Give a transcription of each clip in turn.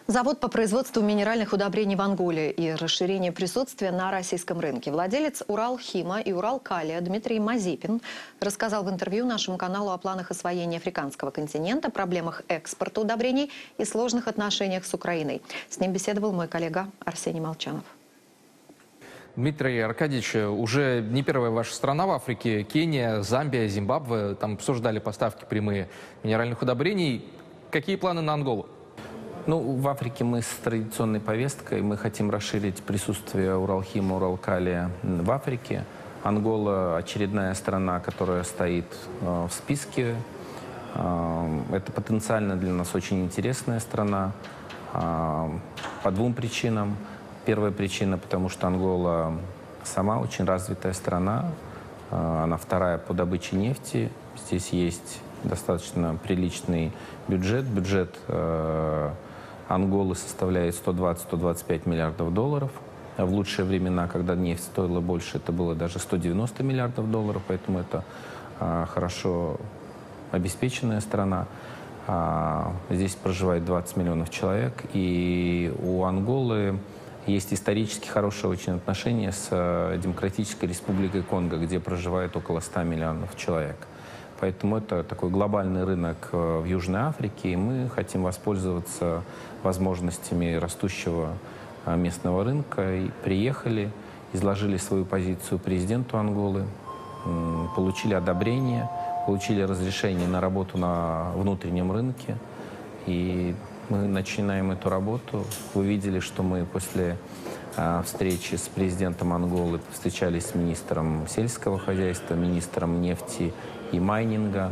Завод по производству минеральных удобрений в Анголе и расширение присутствия на российском рынке. Владелец Уралхима и Уралкалия Дмитрий Мазипин рассказал в интервью нашему каналу о планах освоения африканского континента, проблемах экспорта удобрений и сложных отношениях с Украиной. С ним беседовал мой коллега Арсений Молчанов. Дмитрий Аркадьевич, уже не первая ваша страна в Африке. Кения, Замбия, Зимбабве. Там обсуждали поставки прямые минеральных удобрений. Какие планы на Анголу? Ну, в Африке мы с традиционной повесткой. Мы хотим расширить присутствие Уралхима, Уралкалия в Африке. Ангола – очередная страна, которая стоит в списке. Это потенциально для нас очень интересная страна по двум причинам. Первая причина, потому что Ангола сама очень развитая страна. Она вторая по добыче нефти. Здесь есть достаточно приличный бюджет. Бюджет Анголы составляет 120-125 миллиардов долларов. В лучшие времена, когда нефть стоила больше, это было даже 190 миллиардов долларов. Поэтому это хорошо обеспеченная страна. Здесь проживает 20 миллионов человек. И у Анголы есть исторически хорошие очень отношения с Демократической Республикой Конго, где проживает около 100 миллионов человек. Поэтому это такой глобальный рынок в Южной Африке, и мы хотим воспользоваться возможностями растущего местного рынка. И приехали, изложили свою позицию президенту Анголы, получили одобрение, получили разрешение на работу на внутреннем рынке. И мы начинаем эту работу. Вы видели, что мы после встречи с президентом Анголы встречались с министром сельского хозяйства, министром нефти и майнинга,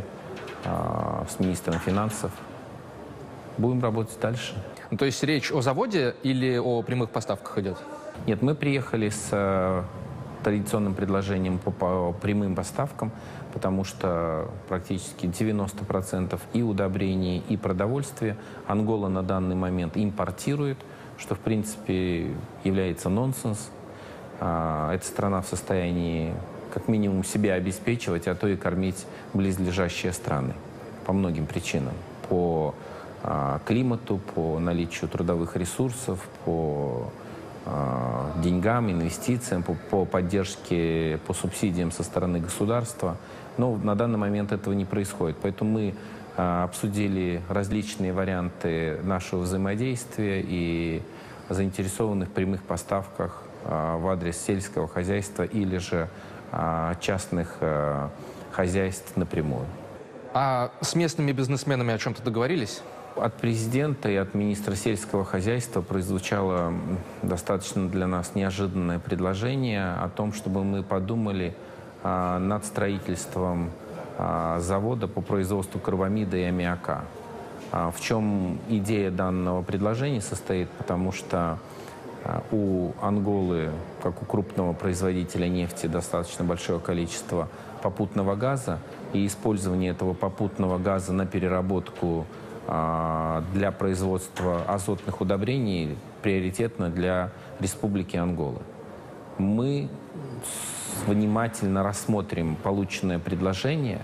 с министром финансов. Будем работать дальше. То есть речь о заводе или о прямых поставках идет? Нет, мы приехали с традиционным предложением по прямым поставкам, потому что практически 90% и удобрений, и продовольствия Ангола на данный момент импортирует, что в принципе является нонсенс. Эта страна в состоянии как минимум себя обеспечивать, а то и кормить близлежащие страны по многим причинам. По климату, по наличию трудовых ресурсов, по деньгам, инвестициям, по поддержке, по субсидиям со стороны государства. Но на данный момент этого не происходит. Поэтому мы обсудили различные варианты нашего взаимодействия и заинтересованы в прямых поставках в адрес сельского хозяйства или же частных хозяйств напрямую. А с местными бизнесменами о чем-то договорились? От президента и от министра сельского хозяйства прозвучало достаточно для нас неожиданное предложение о том, чтобы мы подумали над строительством завода по производству карбамида и аммиака. В чем идея данного предложения состоит? Потому что у Анголы, как у крупного производителя нефти, достаточно большое количество попутного газа, и использование этого попутного газа на переработку для производства азотных удобрений приоритетно для Республики Ангола. Мы внимательно рассмотрим полученное предложение,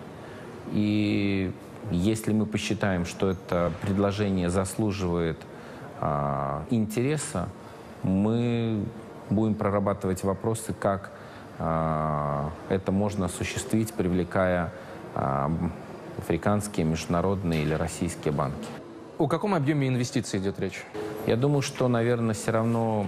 и если мы посчитаем, что это предложение заслуживает интереса, мы будем прорабатывать вопросы, как это можно осуществить, привлекая африканские, международные или российские банки. О каком объеме инвестиций идет речь? Я думаю, что, наверное, все равно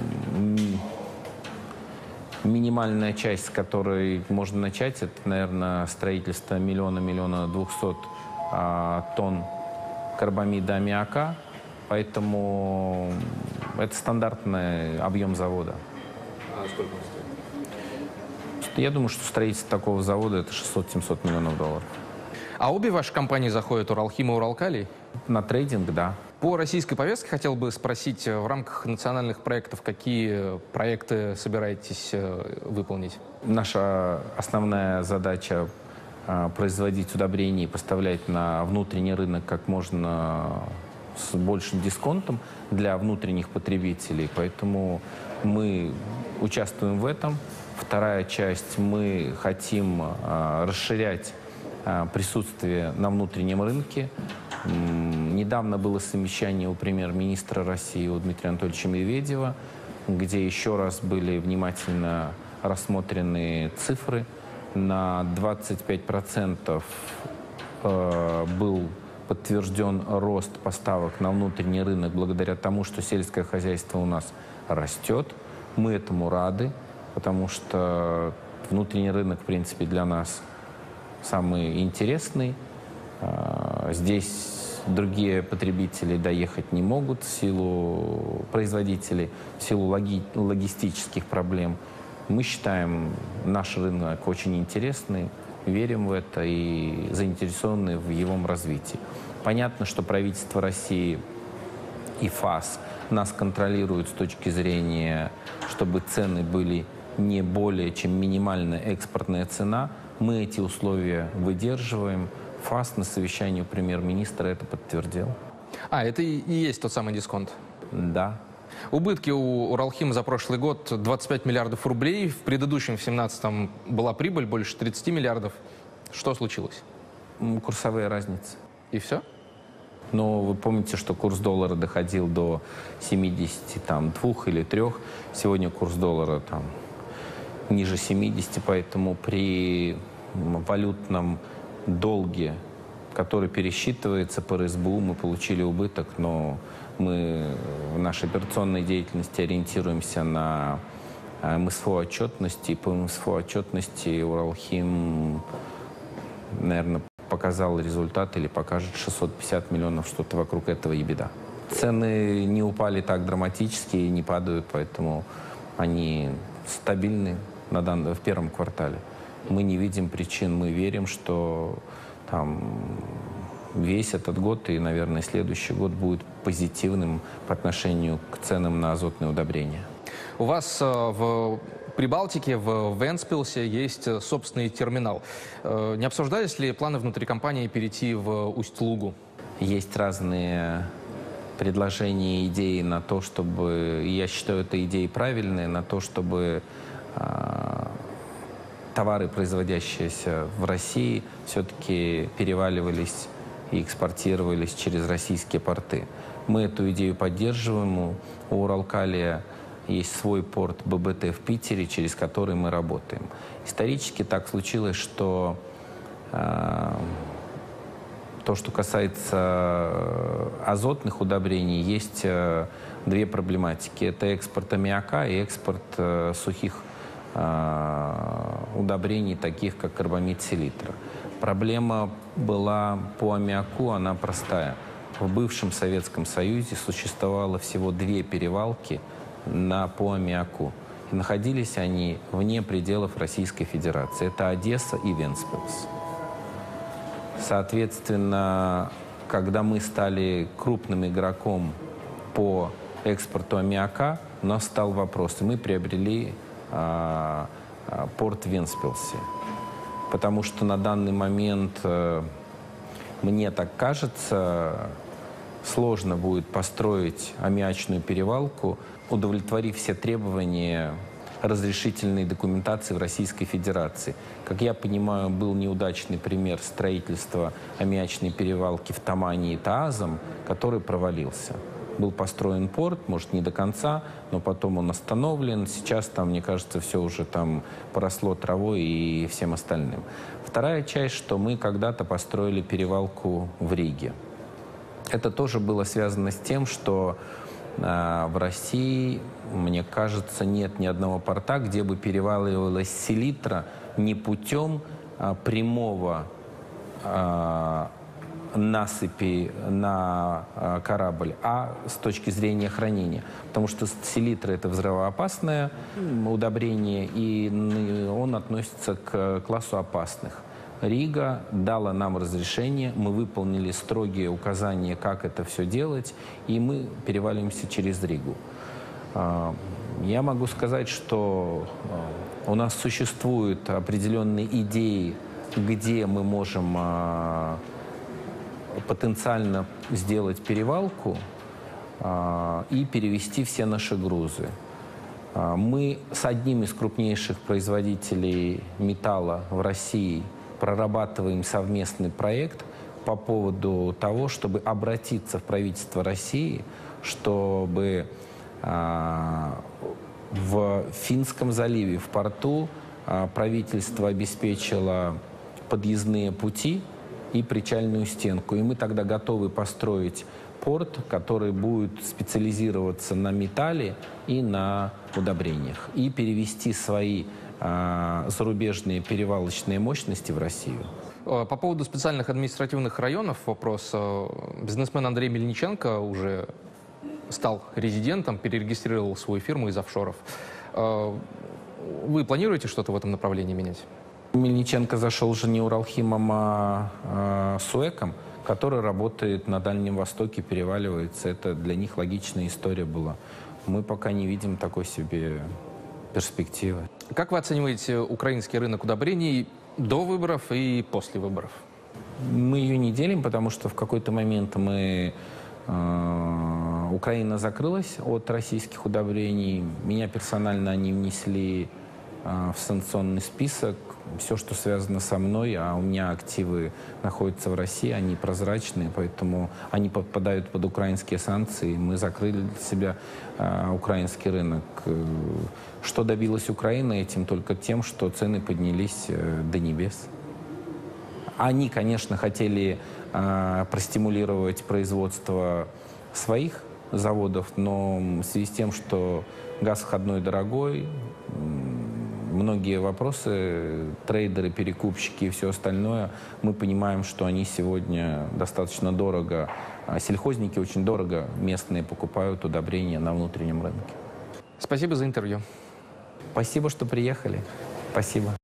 минимальная часть, с которой можно начать, это, наверное, строительство миллиона 200 тонн карбамида аммиака. Поэтому это стандартный объем завода. А сколько он стоит? Я думаю, что строительство такого завода это 600-700 миллионов долларов. А обе ваши компании заходят, Уралхим и Уралкалий? На трейдинг, да. По российской повестке хотел бы спросить, в рамках национальных проектов, какие проекты собираетесь выполнить? Наша основная задача производить удобрения и поставлять на внутренний рынок как можно с большим дисконтом для внутренних потребителей. Поэтому мы участвуем в этом. Вторая часть, мы хотим расширять присутствие на внутреннем рынке. Недавно было совещание у премьер-министра России, у Дмитрия Анатольевича Медведева, где еще раз были внимательно рассмотрены цифры. На 25% был подтвержден рост поставок на внутренний рынок благодаря тому, что сельское хозяйство у нас растет. Мы этому рады, потому что внутренний рынок, в принципе, для нас самый интересный. Здесь другие потребители доехать не могут в силу производителей, в силу логистических проблем. Мы считаем наш рынок очень интересный, верим в это и заинтересованы в его развитии. Понятно, что правительство России и ФАС нас контролируют с точки зрения, чтобы цены были не более чем минимальная экспортная цена. Мы эти условия выдерживаем. ФАС на совещании у премьер-министра это подтвердил. Это и есть тот самый дисконт? Да. Убытки у Уралхима за прошлый год 25 миллиардов рублей. В предыдущем, в 2017-м, была прибыль больше 30 миллиардов. Что случилось? Курсовые разницы. И все? Но вы помните, что курс доллара доходил до 72 или 3. Сегодня курс доллара ниже 70, поэтому при валютном долге, который пересчитывается по РСБУ, мы получили убыток, но мы в нашей операционной деятельности ориентируемся на МСФО отчетности. И по МСФО отчетности Уралхим, наверное, показал результат или покажет 650 миллионов, что-то вокруг этого EBITDA. Цены не упали так драматически и не падают, поэтому они стабильны в первом квартале. Мы не видим причин, мы верим, что весь этот год и, наверное, следующий год будет позитивным по отношению к ценам на азотные удобрения. У вас в Прибалтике, в Вентспилсе есть собственный терминал. Не обсуждались ли планы внутри компании перейти в Усть-Лугу? Есть разные предложения и идеи на то, чтобы, я считаю, это идеи правильные, на то, чтобы товары, производящиеся в России, все-таки переваливались и экспортировались через российские порты. Мы эту идею поддерживаем. У Уралкалия есть свой порт ББТ в Питере, через который мы работаем. Исторически так случилось, что то, что касается азотных удобрений, есть две проблематики. Это экспорт аммиака и экспорт сухих удобрений, таких как карбамид селитра. Проблема была по аммиаку, она простая. В бывшем Советском Союзе существовало всего две перевалки по аммиаку. И находились они вне пределов Российской Федерации. Это Одесса и Вентспилс. Соответственно, когда мы стали крупным игроком по экспорту аммиака, у нас стал вопрос, и мы приобрели порт в Вентспилсе. Потому что на данный момент, мне так кажется, сложно будет построить аммиачную перевалку, удовлетворив все требования разрешительной документации в Российской Федерации. Как я понимаю, был неудачный пример строительства аммиачной перевалки в Тамане и Таазом, который провалился. Был построен порт, может, не до конца, но потом он остановлен. Сейчас там, мне кажется, все уже там поросло травой и всем остальным. Вторая часть, что мы когда-то построили перевалку в Риге. Это тоже было связано с тем, что в России, мне кажется, нет ни одного порта, где бы переваливалась селитра не путем прямого насыпи на корабль, а с точки зрения хранения. Потому что селитра – это взрывоопасное удобрение, и он относится к классу опасных. Рига дала нам разрешение, мы выполнили строгие указания, как это все делать, и мы переваливаемся через Ригу. Я могу сказать, что у нас существуют определенные идеи, где мы можем потенциально сделать перевалку и перевести все наши грузы. Мы с одним из крупнейших производителей металла в России прорабатываем совместный проект по поводу того, чтобы обратиться в правительство России, чтобы в Финском заливе, в порту, правительство обеспечило подъездные пути и причальную стенку. И мы тогда готовы построить порт, который будет специализироваться на металле и на удобрениях. И перевести свои зарубежные перевалочные мощности в Россию. По поводу специальных административных районов вопрос. Бизнесмен Андрей Мельниченко уже стал резидентом, перерегистрировал свою фирму из офшоров. Вы планируете что-то в этом направлении менять? Мельниченко зашел уже не Уралхимом, а Суэком, который работает на Дальнем Востоке, переваливается. Это для них логичная история была. Мы пока не видим такой себе перспективы. Как вы оцениваете украинский рынок удобрений до выборов и после выборов? Мы ее не делим, потому что в какой-то момент Украина закрылась от российских удобрений. Меня персонально они внесли в санкционный список. Все, что связано со мной, а у меня активы находятся в России, они прозрачные, поэтому они подпадают под украинские санкции. Мы закрыли для себя украинский рынок. Что добилась Украина этим? Только тем, что цены поднялись до небес. Они, конечно, хотели простимулировать производство своих заводов, но в связи с тем, что газ входной дорогой, многие вопросы, трейдеры, перекупщики и все остальное, мы понимаем, что они сегодня достаточно дорого, сельхозники очень дорого местные покупают удобрения на внутреннем рынке. Спасибо за интервью. Спасибо, что приехали. Спасибо.